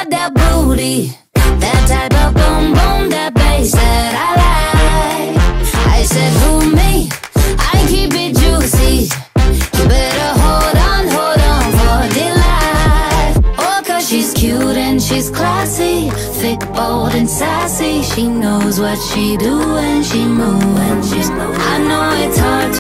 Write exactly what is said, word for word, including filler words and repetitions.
got that booty, that type of boom boom, that bass that I like. I said, who me? I keep it juicy. You better hold on, hold on for dear life. Oh, cause she's cute and she's classy, thick, bold and sassy. She knows what she do when she moves. I know it's hard to